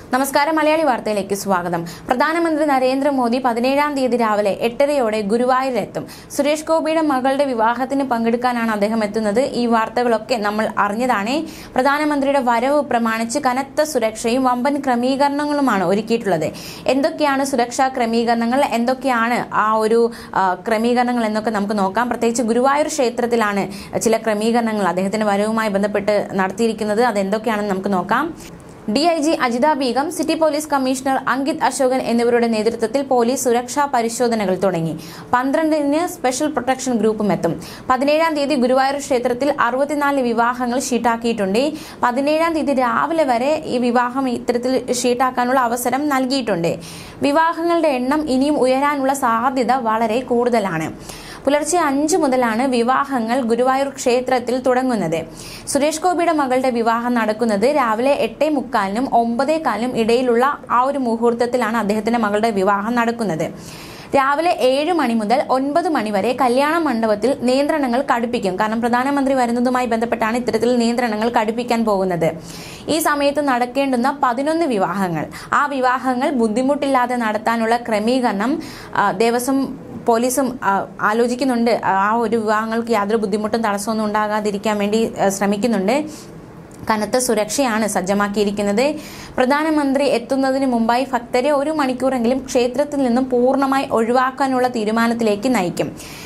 നമസ്കാരം മലയാളി വാർത്തയിലേക്ക് സ്വാഗതം. പ്രധാനമന്ത്രി നരേന്ദ്രമോദി 17-ാം തീയതി രാവിലെ 8:30-യോടെ ഗുരുവായൂരിലെത്തും. സുരേഷ് ഗോപിയുടെ മകളുടെ വിവാഹത്തിന് പങ്കെടുക്കാനാണ് അദ്ദേഹം എത്തുന്നത്. ഈ വാർത്തകളൊക്കെ നമ്മൾ അറിഞ്ഞതാണ്. പ്രധാനമന്ത്രിയുടെ വരവ് പ്രമാണിച്ച് കനത്ത സുരക്ഷയും വമ്പൻ ക്രമീകരണങ്ങളുമാണ് ഒരുക്കിയിട്ടുള്ളത്. എന്തൊക്കെയാണ് സുരക്ഷാ ക്രമീകരണങ്ങൾ, എന്തൊക്കെയാണ് ആ ഒരു ക്രമീകരണങ്ങൾ എന്നൊക്കെ നമുക്ക് നോക്കാം. പ്രത്യേകിച്ച് ഗുരുവായൂർ ക്ഷേത്രത്തിലാണ് ചില ക്രമീകരണങ്ങൾ അദ്ദേഹത്തിന്റെ വരവുമായി ബന്ധപ്പെട്ട് നടത്തിയിരിക്കുന്നത്. അതെന്തൊക്കെയാണെന്ന് നമുക്ക് നോക്കാം. DIG Ajitha Begum, city police commissioner Ankit Ashokan എന്നിവരുടെ നേതൃത്വത്തിൽ പോലീസ് സുരക്ഷാ പരിശോധനകൾ തുടങ്ങി. 12-ന് സ്പെഷ്യൽ പ്രൊട്ടക്ഷൻ ഗ്രൂപ്പും എത്തും. 17-ാം തീയതി ഗുരുവായൂർ ക്ഷേത്രത്തിൽ 64 വിവാഹങ്ങൾ ഷീട്ടാക്കിയിട്ടുണ്ട്. 17-ാം തീയതി രാവിലെ വരെ ഈ വിവാഹം ഇത്തരത്തിൽ ഷീട്ടാക്കാനുള്ള അവസരം നൽകിയിട്ടുണ്ട്. വിവാഹങ്ങളുടെ എണ്ണം ഇനിയും ഉയരാനുള്ള സാധ്യത വളരെ കൂടുതലാണ്. പുലർച്ചെ 5 മുതലാണ് വിവാഹങ്ങൾ ഗുരുവായൂർ ക്ഷേത്രത്തിൽ തുടങ്ങുന്നത്. സുരേഷ് ഗോപിയുടെ മകളുടെ വിവാഹം നടക്കുന്നത് രാവിലെ 8:45-നും 9:15-നും ഇടയിലുള്ള ആ ഒരു മുഹൂർത്തത്തിലാണ് അദ്ദേഹത്തിന്റെ മകളുടെ വിവാഹം നടക്കുന്നത്. രാവിലെ 7 മണി മുതൽ 9 മണി വരെ കല്യാണ മണ്ഡപത്തിൽ നിയന്ത്രണങ്ങൾ കടുപ്പിക്കും. കാരണം പ്രധാനമന്ത്രി വരുന്നതുമായി ബന്ധപ്പെട്ടാണ് ഇത്തരത്തിൽ നിയന്ത്രണങ്ങൾ കടുപ്പിക്കാൻ പോകുന്നത്. ഈ സമയത്ത് നടക്കേണ്ടുന്ന 11 വിവാഹങ്ങൾ, ആ വിവാഹങ്ങൾ ബുദ്ധിമുട്ടില്ലാതെ നടത്താനുള്ള ക്രമീകരണം ദേവസ്വം പോലീസും ആലോചിക്കുന്നുണ്ട്. ആ ഒരു വിവാഹങ്ങൾക്ക് യാതൊരു ബുദ്ധിമുട്ടും തടസ്സമൊന്നും ഉണ്ടാകാതിരിക്കാൻ വേണ്ടി ശ്രമിക്കുന്നുണ്ട്. കനത്ത സുരക്ഷയാണ് സജ്ജമാക്കിയിരിക്കുന്നത്. പ്രധാനമന്ത്രി എത്തുന്നതിന് മുമ്പായി ഭക്തരെ 1 മണിക്കൂറെങ്കിലും ക്ഷേത്രത്തിൽ നിന്നും പൂർണ്ണമായി ഒഴിവാക്കാനുള്ള തീരുമാനത്തിലേക്ക് നയിക്കും.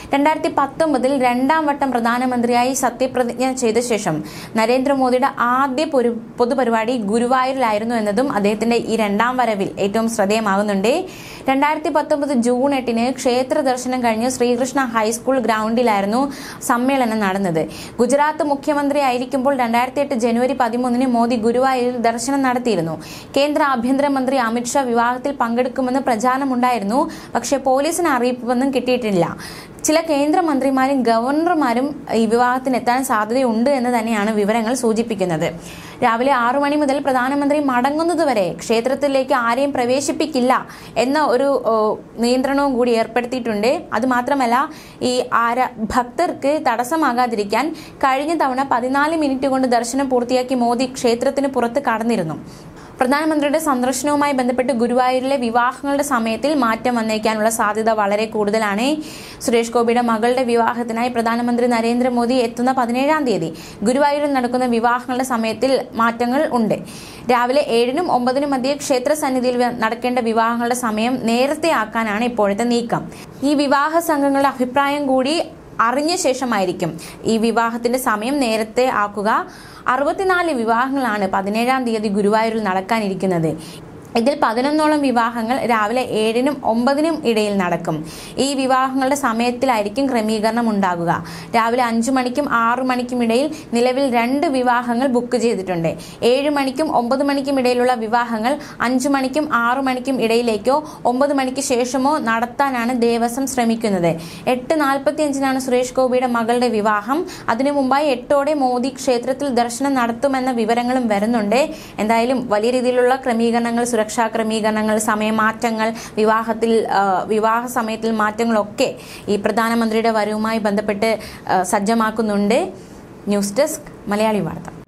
2019-ൽ 2-ാം വട്ടം പ്രധാനമന്ത്രിയായി സത്യപ്രതിജ്ഞ ചെയ്ത ശേഷം നരേന്ദ്രമോദിയുടെ ആദ്യ പൊതുപരിപാടി ഗുരുവായൂരിലായിരുന്നു എന്നതും അദ്ദേഹത്തിന്റെ ഈ 2-ാം വരവിൽ ഏറ്റവും ശ്രദ്ധേയമാകുന്നുണ്ട്. 2019 ജൂൺ 8-ന് ക്ഷേത്ര ദർശനം കഴിഞ്ഞ് ശ്രീകൃഷ്ണ ഹൈസ്കൂൾ ഗ്രൗണ്ടിലായിരുന്നു സമ്മേളനം നടന്നത്. ഗുജറാത്ത് മുഖ്യമന്ത്രി ആയിരിക്കുമ്പോൾ 2008 ജനുവരി 13-ന് മോദി ഗുരുവായൂരിൽ ദർശനം നടത്തിയിരുന്നു. കേന്ദ്ര ആഭ്യന്തരമന്ത്രി അമിത്ഷാ വിവാഹത്തിൽ പങ്കെടുക്കുമെന്ന് പ്രചാരണമുണ്ടായിരുന്നു. പക്ഷേ പോലീസിന് അറിയിപ്പൊന്നും കിട്ടിയിട്ടില്ല. ചില കേന്ദ്രമന്ത്രിമാരും ഗവർണർമാരും ഈ വിവാഹത്തിനെത്താൻ സാധ്യതയുണ്ട് എന്ന് തന്നെയാണ് വിവരങ്ങൾ സൂചിപ്പിക്കുന്നത്. രാവിലെ 6 മണി മുതൽ പ്രധാനമന്ത്രി മടങ്ങുന്നതുവരെ ക്ഷേത്രത്തിലേക്ക് ആരെയും പ്രവേശിപ്പിക്കില്ല എന്ന ഒരു നിയന്ത്രണവും കൂടി ഏർപ്പെടുത്തിയിട്ടുണ്ട്. അതുമാത്രമല്ല, ഈ ഭക്തർക്ക് തടസ്സമാകാതിരിക്കാൻ കഴിഞ്ഞ തവണ 14 മിനിറ്റ് കൊണ്ട് ദർശനം പൂർത്തിയാക്കി മോദി ക്ഷേത്രത്തിന് പുറത്ത് കടന്നിരുന്നു. പ്രധാനമന്ത്രിയുടെ സന്ദർശനവുമായി ബന്ധപ്പെട്ട് ഗുരുവായൂരിലെ വിവാഹങ്ങളുടെ സമയത്തിൽ മാറ്റം വന്നേക്കാനുള്ള സാധ്യത വളരെ കൂടുതലാണ്. സുരേഷ് ഗോപിയുടെ മകളുടെ വിവാഹത്തിനായി പ്രധാനമന്ത്രി നരേന്ദ്രമോദി എത്തുന്ന 17-ാം തീയതി ഗുരുവായൂരിൽ നടക്കുന്ന വിവാഹങ്ങളുടെ സമയത്തിൽ മാറ്റങ്ങൾ ഉണ്ട്. രാവിലെ 7-നും 9-നും മധ്യേ ക്ഷേത്ര സന്നിധിയിൽ നടക്കേണ്ട വിവാഹങ്ങളുടെ സമയം നേരത്തെ ആക്കാനാണ് ഇപ്പോഴത്തെ നീക്കം. ഈ വിവാഹ സംഘങ്ങളുടെ അഭിപ്രായം കൂടി അറിഞ്ഞ ശേഷമായിരിക്കും ഈ വിവാഹത്തിന്റെ സമയം നേരത്തെ ആക്കുക. 64 വിവാഹങ്ങളാണ് 17-ാം തീയതി ഗുരുവായൂരിൽ നടക്കാനിരിക്കുന്നത്. ഇതിൽ 11ഓളം വിവാഹങ്ങൾ രാവിലെ 7-നും 9-നും ഇടയിൽ നടക്കും. ഈ വിവാഹങ്ങളുടെ സമയത്തിലായിരിക്കും ക്രമീകരണം ഉണ്ടാകുക. രാവിലെ 5 മണിക്കും 6 മണിക്കും ഇടയിൽ നിലവിൽ 2 വിവാഹങ്ങൾ ബുക്ക് ചെയ്തിട്ടുണ്ട്. 7 മണിക്കും 9 മണിക്കും ഇടയിലുള്ള വിവാഹങ്ങൾ 5 മണിക്കും 6 മണിക്കും ഇടയിലേക്കോ 9 മണിക്ക് ശേഷമോ നടത്താനാണ് ദേവസ്വം ശ്രമിക്കുന്നത്. 8:45-നാണ് സുരേഷ് ഗോപിയുടെ മകളുടെ വിവാഹം. അതിനു മുമ്പായി 8-ഓടെ മോദി ക്ഷേത്രത്തിൽ ദർശനം നടത്തുമെന്ന വിവരങ്ങളും വരുന്നുണ്ട്. എന്തായാലും വലിയ രീതിയിലുള്ള ക്രമീകരണങ്ങൾ, സുരക്ഷാ ക്രമീകരണങ്ങൾ, സമയമാറ്റങ്ങൾ, വിവാഹ സമയത്തിൽ മാറ്റങ്ങളൊക്കെ ഈ പ്രധാനമന്ത്രിയുടെ വരവുമായി ബന്ധപ്പെട്ട് സജ്ജമാക്കുന്നുണ്ട്. ന്യൂസ് ഡെസ്ക് മലയാളി വാർത്ത.